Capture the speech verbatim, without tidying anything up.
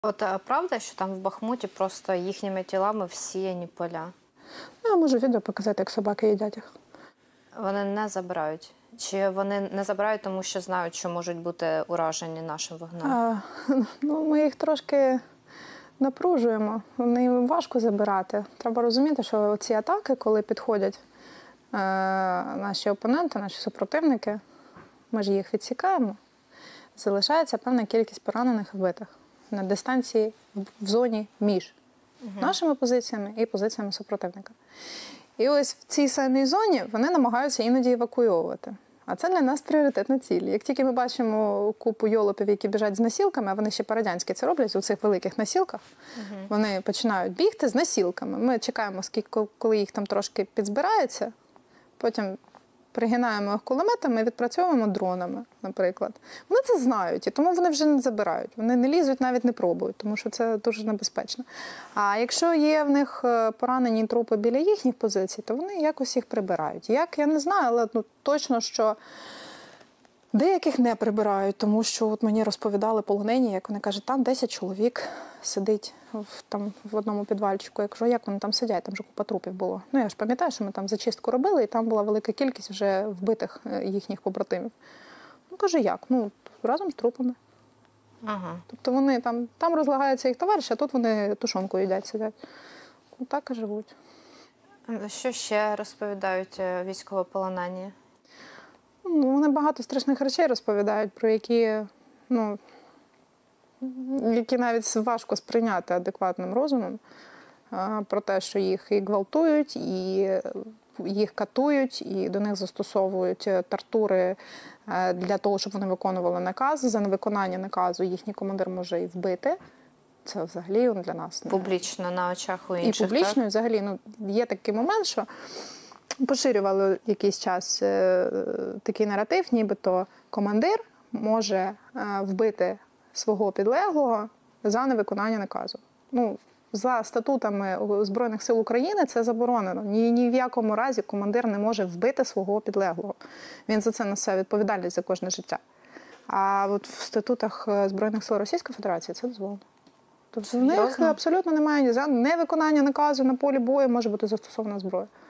От а правда, що там в Бахмуті просто їхніми тілами всіяні поля? Ну, я можу відео показати, як собаки їдять їх. Вони не забирають? Чи вони не забирають, тому що знають, що можуть бути уражені нашим вогнем? А, ну, ми їх трошки напружуємо. Вони важко забирати. Треба розуміти, що ці атаки, коли підходять е, наші опоненти, наші супротивники, ми ж їх відсікаємо, залишається певна кількість поранених і вбитих на дистанції в зоні між угу. нашими позиціями і позиціями супротивника. І ось в цій самій зоні вони намагаються іноді евакуйовувати. А це для нас пріоритетна ціль. Як тільки ми бачимо купу йолопів, які біжать з носілками, а вони ще по-радянськи це роблять, у цих великих носілках, угу. вони починають бігти з носілками. Ми чекаємо, скільки, коли їх там трошки підзбирається, потім пригинаємо їх кулеметами і відпрацьовуємо дронами, наприклад. Вони це знають, і тому вони вже не забирають. Вони не лізуть, навіть не пробують, тому що це дуже небезпечно. А якщо є в них поранені трупи біля їхніх позицій, то вони якось їх прибирають. Як, я не знаю, але ну, точно, що деяких не прибирають, тому що от мені розповідали полонені, як вони кажуть, там десять чоловік сидить в, там, в одному підвальчику. Я кажу, як вони там сидять, там же купа трупів було. Ну, я ж пам'ятаю, що ми там зачистку робили, і там була велика кількість вже вбитих їхніх побратимів. Ну, каже, як? Ну, разом з трупами. Ага. Тобто вони там, там розлагаються їх товариші, а тут вони тушонку їдять, сидять. Ну, так і живуть. Що ще розповідають військовополонені? Ну, вони багато страшних речей розповідають, про які, ну, які навіть важко сприйняти адекватним розумом. Про те, що їх і гвалтують, і їх катують, і до них застосовують тортури для того, щоб вони виконували наказ. За невиконання наказу їхній командир може і вбити. Це взагалі для нас. Публічно, на очах у інших, І публічно, так? і взагалі. Ну, є такий момент, що поширювали якийсь час е, такий наратив, нібито командир може е, вбити свого підлеглого за невиконання наказу. Ну, за статутами Збройних сил України це заборонено. Ні, ні в якому разі командир не може вбити свого підлеглого. Він за це несе відповідальність за кожне життя. А от в статутах Збройних сил Російської Федерації це дозволено. Тобто в них абсолютно немає ні за невиконання наказу на полі бою може бути застосована зброя.